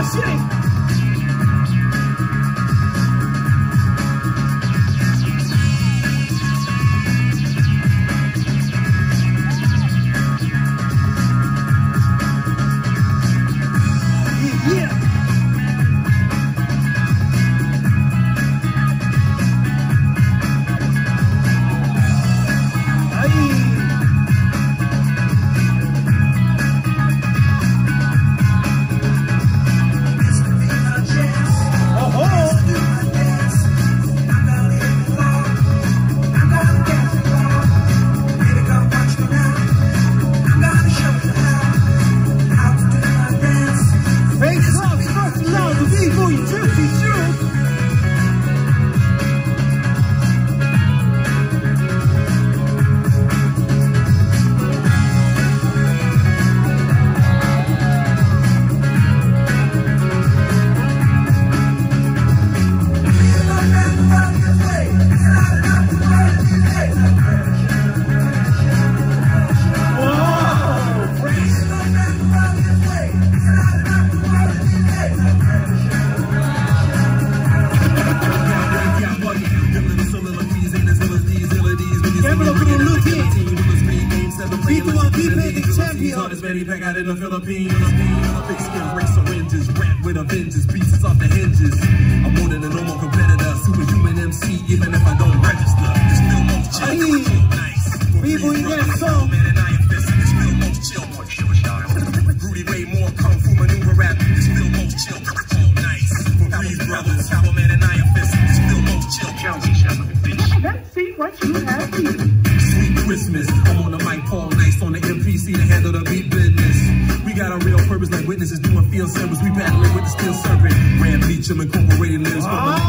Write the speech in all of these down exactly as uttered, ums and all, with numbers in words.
Back out in the Philippines. Olympic skin break syringes, rap with a vengeance, pieces off the hinges. I'm more than a normal competitor, superhuman M C, even if I don't register. It's still most chill, nice. People in that song, man, and I am this. It's still most chill, Rudy Ray Moore, kung fu maneuver rap. It's still most chill, nice. For Breeze Brothers, Cabo Man and I am this. It's still most chill. Let's see what you have here. Sweet Christmas, I'm on the mic, Paul Nice on the M P C to handle the beat business. We got a real purpose like witnesses doing field service. We battling with the steel serpent. Ram Beecham incorporated lives from the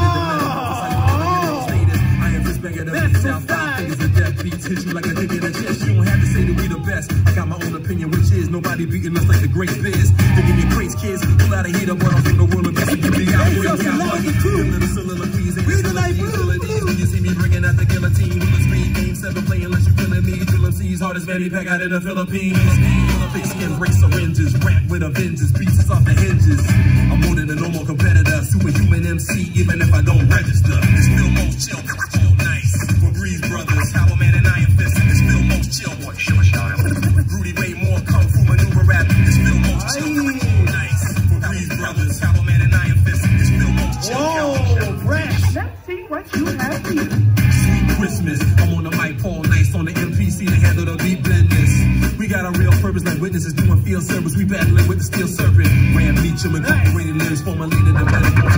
I am this bag of the South Side. Fingers and death beats hit you like a dick in the chest. You don't have to say that we the best. I got my own opinion, which is nobody beating us like the great biz. They give me praise, kids. Pull out a heater, but I'm from the world of best. You be out here, we got one. Them little soliloquies and melodies. When you see me bringing out the guillotine, will the speed game seven play unless you feeling me. Till M C's hardest Vanny pack out in the Philippines. Olympic skin break syringes, rap with a vengeance, pieces off the hinges. I'm more than a normal competitor, superhuman M C, even if I don't register. It's still most chill, all nice. For Breeze Brothers, Cabo Man and I am this. It's still most chill, boy, sure style. Rudy Ray Moore, kung fu maneuver rap. It's still most chill, all nice. For Breeze Brothers, Cabo Man and I am this. It's still most chill. Whoa, Rex, let's see what you have here. Sweet Christmas, I'm on the mic, Paul Nice on the M P C to handle the beat business. We got a real purpose like witnesses doing field service. We battling with the steel serpent. Ram Beecham incorporated lives for my leader. The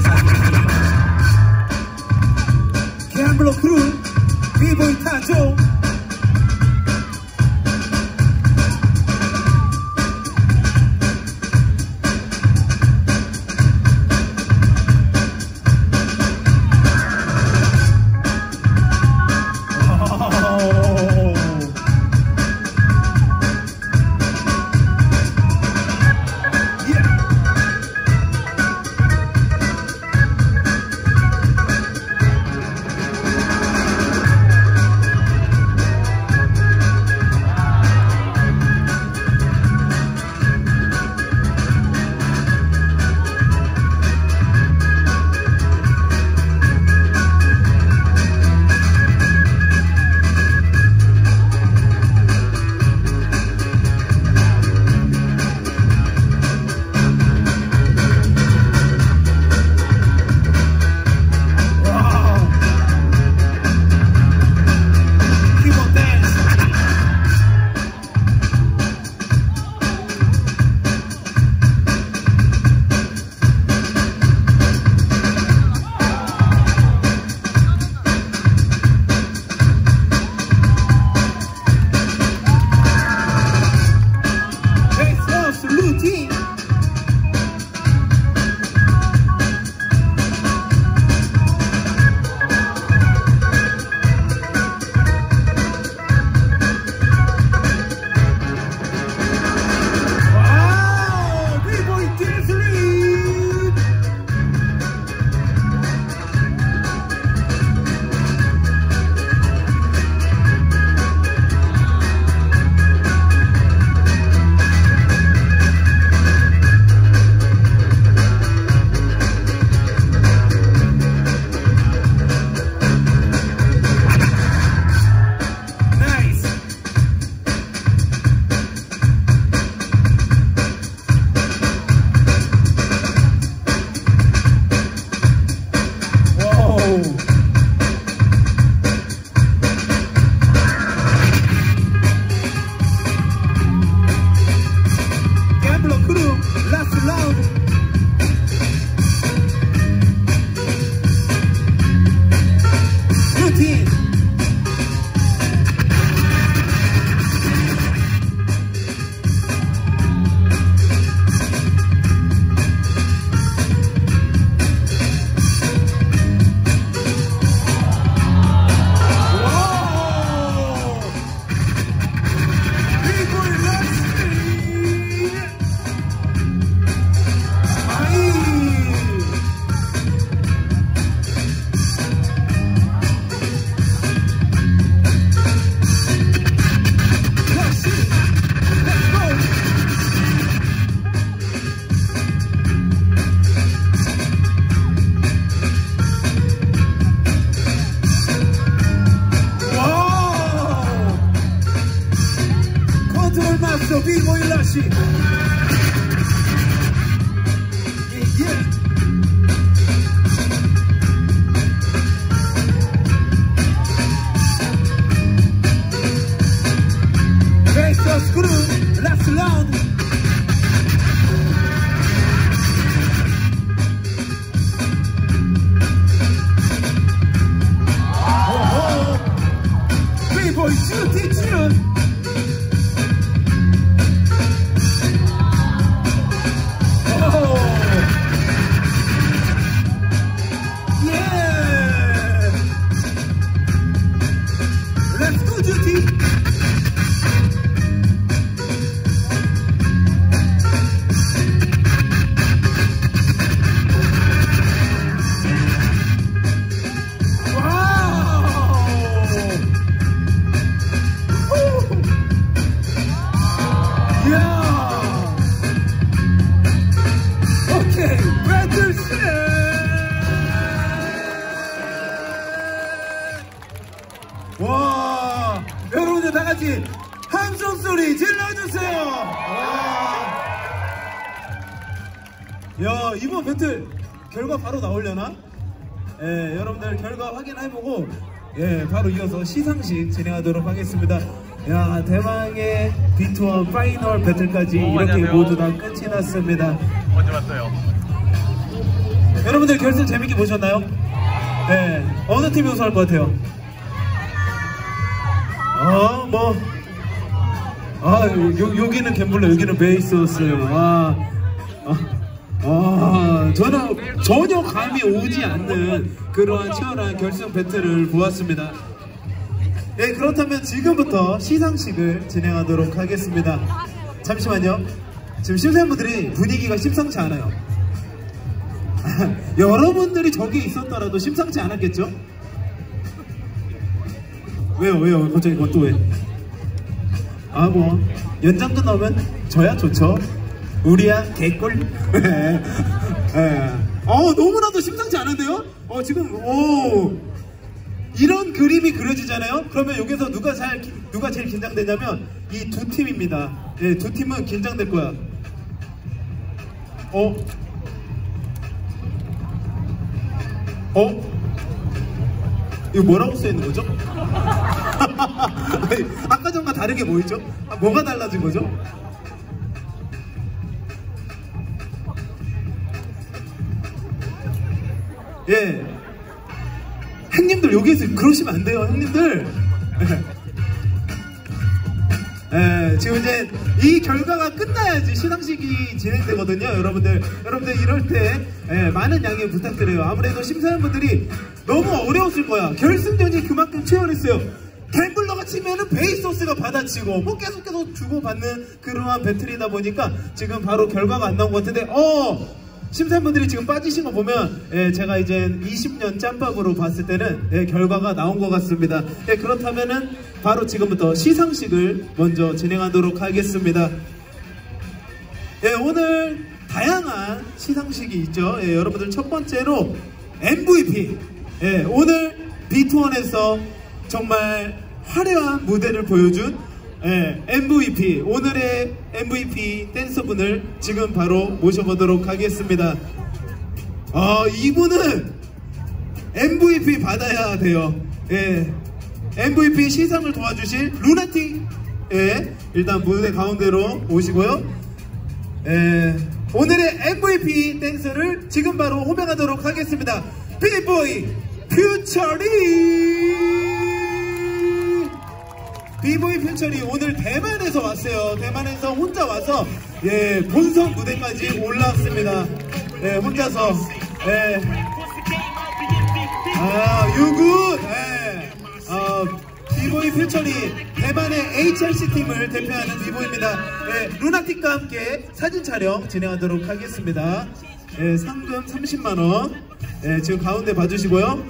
Gambler Crew, Vivo y Tacho. 캠블러 크루 라스트 라운드. 루틴. 마스터 비보이 라시. 예, 예. 베이스 스크루 라스트 라운드. 오호. 비보이 슈팅 슛. 와, 여러분들 다 같이 함성 소리 질러주세요. 와. 야, 이번 배틀 결과 바로 나오려나? 예, 여러분들 결과 확인해보고 예, 바로 이어서 시상식 진행하도록 하겠습니다. 야, 대망의 비투원 파이널 배틀까지 오, 이렇게 안녕하세요. 모두 다 끝이 났습니다. 언제 왔어요? 여러분들 결승 재밌게 보셨나요? 네, 어느 팀이 우승할 것 같아요? 어, 뭐, 아, 요, 여기는 갬블러, 여기는 베이소스. 아, 아, 아, 저는 전혀 감이 오지 않는 그러한 치열한 결승 배틀을 보았습니다. 네, 그렇다면 지금부터 시상식을 진행하도록 하겠습니다. 잠시만요. 지금 심사위원분들이 분위기가 심상치 않아요. 여러분들이 저기 있었더라도 심상치 않았겠죠? 왜요 왜요 갑자기 그건 또 왜? 아 뭐 연장 끝나면 저야 좋죠. 우리야 개꿀. 네. 어 너무나도 심상치 않은데요? 어 지금 오 이런 그림이 그려지잖아요. 그러면 여기서 누가 잘 누가 제일 긴장되냐면 이 두 팀입니다. 네, 두 팀은 긴장될 거야. 어? 어? 이거 뭐라고 써있는 거죠? 아니, 아까 전과 다르게 보이죠? 아, 뭐가 달라진 거죠? 예. 형님들 여기에서 그러시면 안 돼요, 형님들. 예, 지금 이제 이 결과가 끝나야지 시상식이 진행되거든요, 여러분들. 여러분들 이럴 때 예, 많은 양해 부탁드려요. 아무래도 심사위원분들이 너무 어려웠을 거야. 결승전이 그만큼 치열했어요. 갬블러가 치면은 베이소스가 받아치고 뭐 계속 계속 주고받는 그러한 배틀이다 보니까 지금 바로 결과가 안 나온 것 같은데 어 심사위원분들이 지금 빠지신 거 보면 예, 제가 이제 이십 년 짬밥으로 봤을 때는 예, 결과가 나온 것 같습니다. 예, 그렇다면은 바로 지금부터 시상식을 먼저 진행하도록 하겠습니다. 예, 오늘 다양한 시상식이 있죠. 예, 여러분들 첫 번째로 엠브이피. 예, 오늘 비투원에서 정말 화려한 무대를 보여준 예, 엠브이피, 오늘의 엠브이피 댄서분을 지금 바로 모셔보도록 하겠습니다. 아, 이분은 엠브이피 받아야 돼요. 예, 엠브이피 시상을 도와주실 루나틱, 예, 일단 무대 가운데로 오시고요. 에, 오늘의 엠브이피 댄서를 지금 바로 호명하도록 하겠습니다. 비보이 퓨처리. 비보이 퓨처리 오늘 대만에서 왔어요. 대만에서 혼자 와서 예, 본선 무대까지 올라왔습니다. 예, 혼자서 예. 아, 유굿. 예. 어, 비보이 퓨처리 대만의 에이치알씨 팀을 대표하는 비보이입니다. 예, 루나틱과 함께 사진 촬영 진행하도록 하겠습니다. 예, 상금 삼십만 원. 예, 지금 가운데 봐주시고요.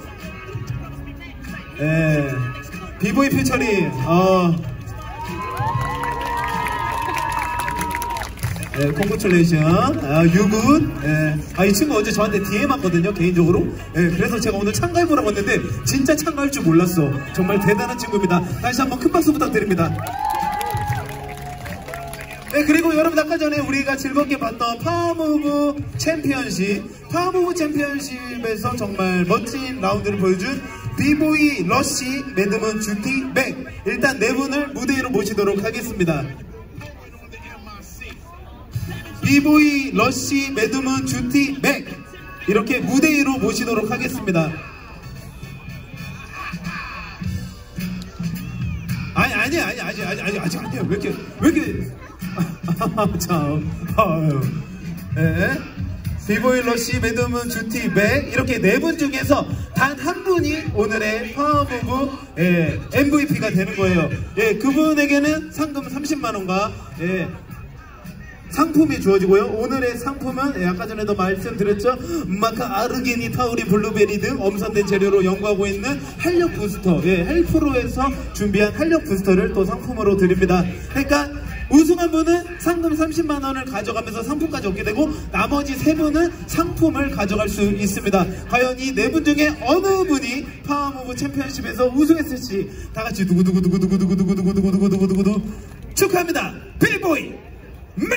예, 비보이 퓨처리 어, 예, 콩그레이션 아, 유굿. 예. 아, 이 친구 어제 저한테 디엠 왔거든요, 개인적으로. 예, 그래서 제가 오늘 참가해보라고 했는데 진짜 참가할 줄 몰랐어. 정말 대단한 친구입니다. 다시 한번 큰 박수 부탁드립니다. 네, 그리고 여러분 아까 전에 우리가 즐겁게 봤던 파워무브 챔피언십, 파워무브 챔피언십에서 정말 멋진 라운드를 보여준 비보이 러쉬, 매드문, 주티, 맥, 일단 네 분을 무대 위로 모시도록 하겠습니다. 비보이 러쉬, 매드문, 주티, 맥, 이렇게 무대 위로 모시도록 하겠습니다. 아니 아니 아니 아니 아니 아니 아직 아니에요. 왜 이렇게 왜 이렇게 참, 아유, 예. 비보이 러쉬, 매드문, 주티, 맥, 이렇게 네 분 중에서 단 한 분이 오늘의 파워무브 예, 엠브이피가 되는 거예요. 예, 그분에게는 상금 삼십만 원과 예, 상품이 주어지고요. 오늘의 상품은 예, 아까 전에도 말씀드렸죠. 마카 아르기니, 타우린, 블루베리 등 엄선된 재료로 연구하고 있는 활력 부스터, 예, 헬프로에서 준비한 활력 부스터를 또 상품으로 드립니다. 그러니까 우승한 분은 상금 삼십만 원을 가져가면서 상품까지 얻게 되고 나머지 세 분은 상품을 가져갈 수 있습니다. 과연 이 네 분 중에 어느 분이 파워무브 챔피언십에서 우승했을지 다같이 두구두구두구두구두구두구두구두구두구두구두구두구 축하합니다. 비보이 맥!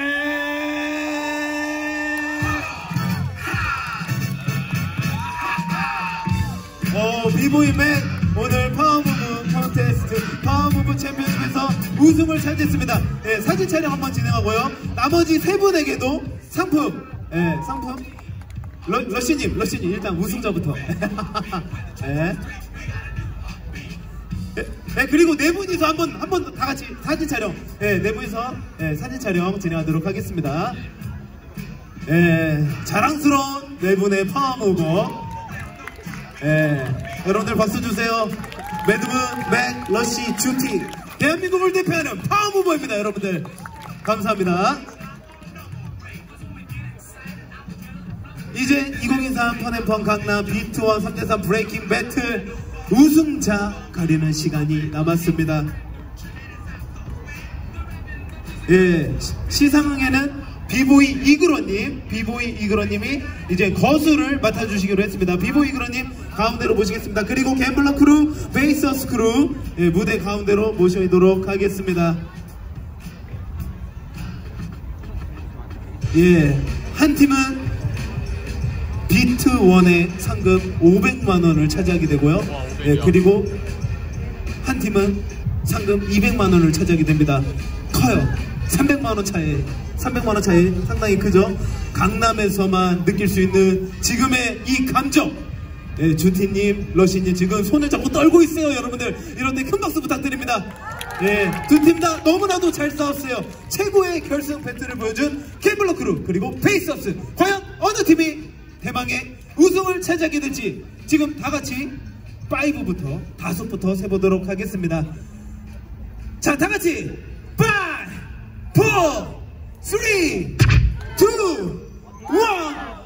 어, 비보이 맥 오늘 파워무브 콘테스트 파워무브 챔피언십에서 우승을 차지했습니다. 예, 사진 촬영 한번 진행하고요. 나머지 세 분에게도 상품, 예, 상품 러, 러쉬님, 러쉬님 일단 우승자부터. 예. 네, 그리고 네 분이서 한번 한번 다 같이 사진 촬영, 예, 네 분이서 예, 사진 촬영 진행하도록 하겠습니다. 예, 자랑스러운 네 분의 파워무브. 예, 여러분들 박수 주세요. 매드문, 맥, 러쉬, 주티, 대한민국을 대표하는 파워무버입니다. 여러분들 감사합니다. 이제 이천이십삼 펀앤펀 강남 비트원 삼 대 삼 브레이킹 배틀 우승자 가리는 시간이 남았습니다. 예, 시상에는 비보이 이그러님, 비보이 이그러님이 이제 거수를 맡아주시기로 했습니다. 비보이 이그러님 가운데로 모시겠습니다. 그리고 갬블러 크루, 베이서스 크루, 예, 무대 가운데로 모시도록 하겠습니다. 예, 한 팀은 비트원의 상금 오백만 원을 차지하게 되고요. 예, 그리고 한 팀은 상금 이백만 원을 차지하게 됩니다. 커요. 삼백만 원 차이, 삼백만 원 차이 상당히 크죠. 강남에서만 느낄 수 있는 지금의 이 감정. 예, 주티님, 러쉬님 지금 손을 잡고 떨고 있어요. 여러분들 이런데 큰 박수 부탁드립니다. 예, 두 팀 다 너무나도 잘 싸웠어요. 최고의 결승 배틀을 보여준 갬블러 크루 그리고 베이서스, 과연 어느 팀이 대망의 우승을 차지하게 될지 지금 다같이 오부터 다섯부터 세보도록 하겠습니다. 자, 다같이 오, 사, 삼, 이, 일